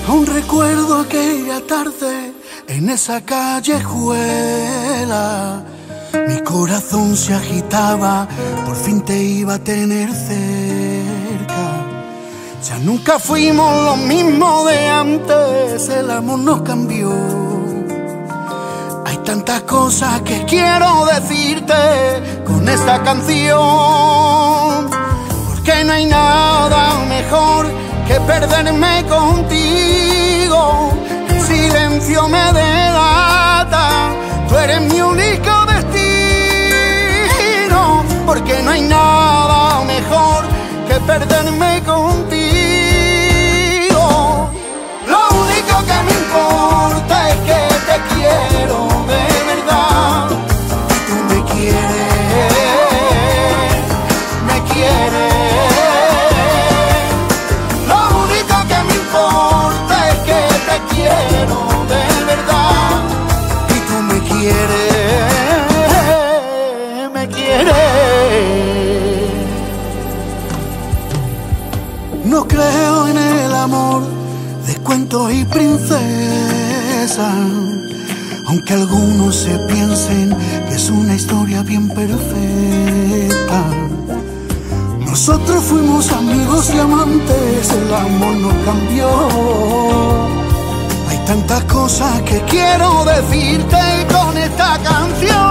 Aún recuerdo aquella tarde en esa callejuela. Mi corazón se agitaba, por fin te iba a tener cerca. Ya nunca fuimos lo mismo de antes, el amor nos cambió. Hay tantas cosas que quiero decirte con esta canción, porque no hay nada mejor que perderme contigo. El silencio me delata, tú eres mi único destino, porque no hay nada mejor que perderme contigo. Lo único que me importa es que te quiero de verdad, y tú me quieres, me quieres. Quiero de verdad, y tú me quieres, me quieres. No creo en el amor de cuentos y princesas, aunque algunos se piensen que es una historia bien perfecta. Nosotros fuimos amigos y amantes, el amor nos cambió. Hay tantas cosas que quiero decirte con esta canción,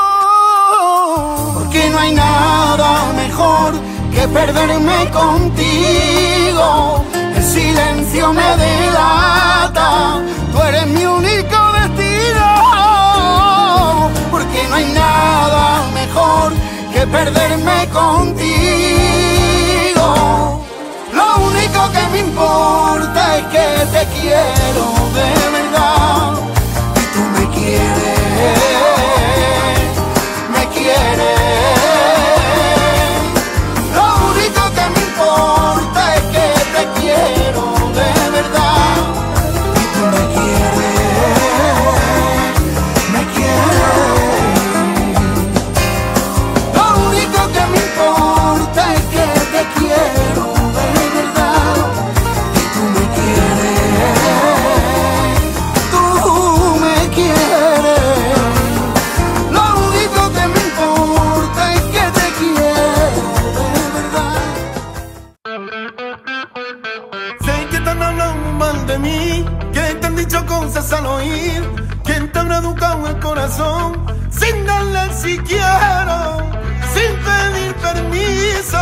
porque no hay nada mejor que perderme contigo. El silencio me delata, tú eres mi único destino, porque no hay nada mejor que perderme contigo. Lo único que me importa es que te quiero de verdad, y tú me quieres, me quieres. Lo único que me importa es que te quiero de verdad, y tú me quieres, me quieres. Lo único que me importa es que te quiero. Cosas al oír, quien te habrá educado el corazón sin darle siquiera, sin pedir permiso.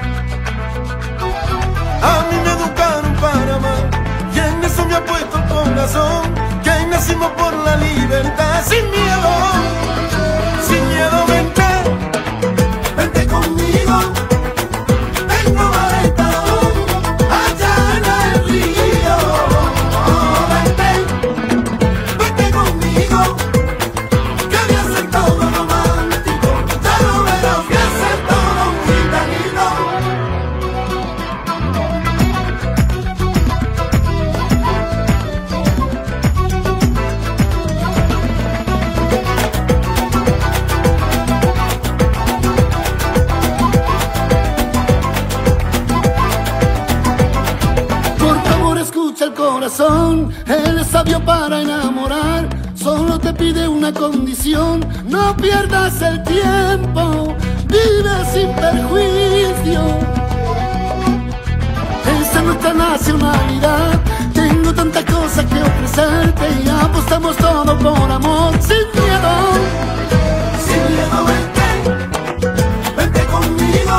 A mí me educaron para amar y en eso me ha puesto el corazón, que nacimos por la libertad, sin miedo, sin miedo. Vente, vente conmigo. Él es sabio para enamorar, solo te pide una condición: no pierdas el tiempo, vive sin perjuicio. Esa es nuestra nacionalidad, tengo tantas cosas que ofrecerte y apostamos todo por amor, sin miedo. Sin miedo, vente, vente conmigo.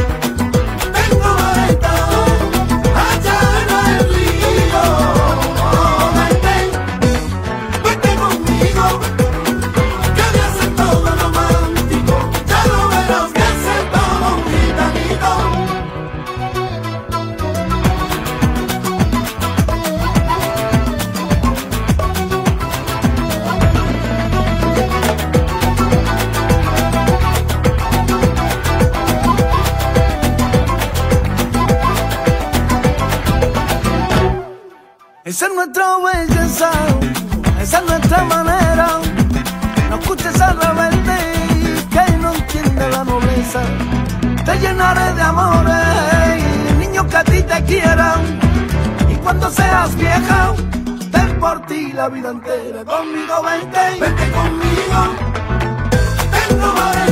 Esa es nuestra belleza, esa es nuestra manera. No escuches al rebelde que no entiende la nobleza. Te llenaré de amores, niños que a ti te quieran. Y cuando seas vieja, ten por ti la vida entera. Conmigo vente, vente conmigo. Tengo